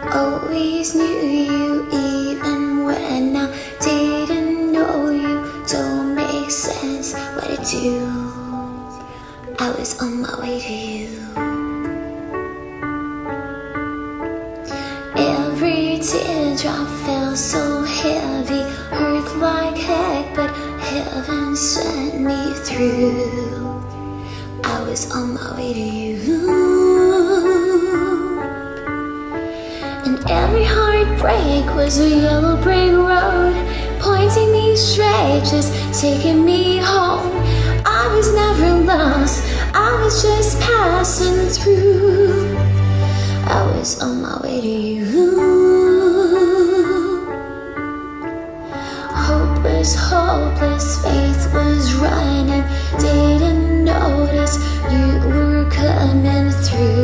Always knew you even when I didn't know you. Don't make sense what I do. I was on my way to you. Every teardrop felt so heavy, hurt like heck, but heaven sent me through. I was on my way to you. And every heartbreak was a yellow brick road, pointing me straight, just taking me home. I was never lost, I was just passing through. I was on my way to you. Hope was hopeless, faith was running. Didn't notice you were coming through.